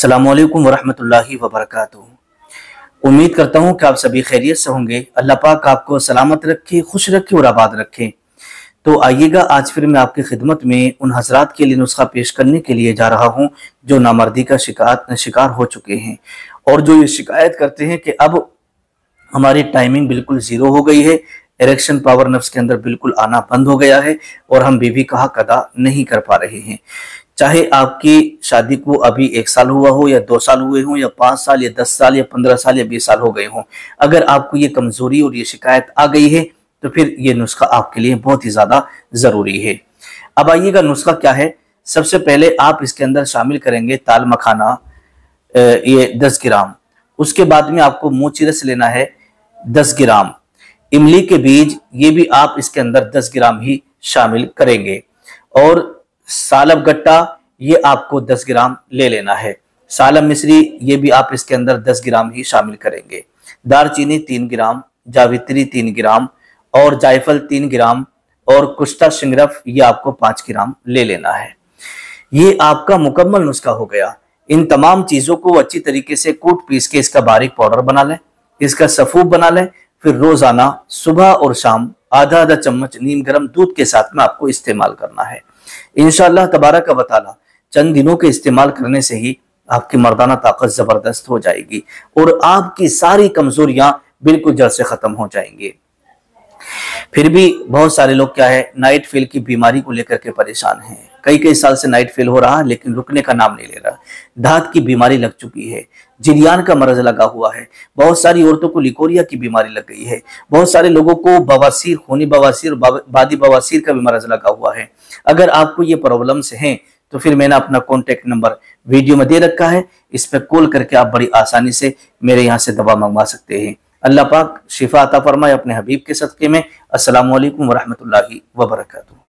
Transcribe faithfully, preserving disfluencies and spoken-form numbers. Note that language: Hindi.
अस्सलामु अलैकुम वरहमतुल्लाहि वबरकातुहू। उम्मीद करता हूँ कि आप सभी खैरियत से होंगे। अल्लाह पाक आपको सलामत रखे, खुश रखे और आबाद रखे। तो आइएगा, आज फिर मैं आपकी खिदमत में उन हजरात के लिए नुस्खा पेश करने के लिए जा रहा हूँ जो नामर्दी का शिकार शिकार हो चुके हैं और जो ये शिकायत करते हैं कि अब हमारी टाइमिंग बिल्कुल ज़ीरो हो गई है, इरेक्शन पावर नफ्स के अंदर बिल्कुल आना बंद हो गया है और हम बीवी का हक अदा नहीं कर पा रहे हैं। चाहे आपकी शादी को अभी एक साल हुआ हो या दो साल हुए हों या पाँच साल या दस साल या पंद्रह साल या बीस साल हो गए हों, अगर आपको ये कमज़ोरी और ये शिकायत आ गई है तो फिर ये नुस्खा आपके लिए बहुत ही ज़्यादा ज़रूरी है। अब आइएगा, नुस्खा क्या है। सबसे पहले आप इसके अंदर शामिल करेंगे ताल मखाना, ये दस ग्राम। उसके बाद में आपको मोची रस लेना है दस ग्राम। इमली के बीज, ये भी आप इसके अंदर दस ग्राम ही शामिल करेंगे। और सालब गट्टा, ये आपको दस ग्राम ले लेना है। सालब मिश्री, ये भी आप इसके अंदर दस ग्राम ही शामिल करेंगे। दारचीनी तीन ग्राम, जावित्री तीन ग्राम और जायफल तीन ग्राम और कुश्ता शिंगरफ, ये आपको पाँच ग्राम ले लेना है। ये आपका मुकम्मल नुस्खा हो गया। इन तमाम चीज़ों को अच्छी तरीके से कूट पीस के इसका बारीक पाउडर बना लें, इसका सफूब बना लें। फिर रोजाना सुबह और शाम आधा आधा चम्मच नीम गर्म दूध के साथ में आपको इस्तेमाल करना है। इंशाअल्लाह तबारक व तआला चंद दिनों के इस्तेमाल करने से ही आपकी मर्दाना ताकत जबरदस्त हो जाएगी और आपकी सारी कमजोरियां बिल्कुल जड़ से खत्म हो जाएंगी। फिर भी बहुत सारे लोग क्या है, नाइट फेल की बीमारी को लेकर के परेशान हैं। कई कई साल से नाइट फेल हो रहा है लेकिन रुकने का नाम नहीं ले रहा। दांत की बीमारी लग चुकी है, जिरियान का मरज लगा हुआ है, बहुत सारी औरतों को लिकोरिया की बीमारी लग गई है, बहुत सारे लोगों को बवासीर, खूनी बवासीर, बादी बवासीर का भी मरज लगा हुआ है। अगर आपको ये प्रॉब्लम्स हैं तो फिर मैंने अपना कॉन्टेक्ट नंबर वीडियो में दे रखा है, इस पर कॉल करके आप बड़ी आसानी से मेरे यहाँ से दवा मंगवा सकते हैं। अल्लाह पाक शिफा अता फरमाए अपने हबीब के सदके में। अस्सलामु अलैकुम वरहमतुल्लाहि वबरकातुहू।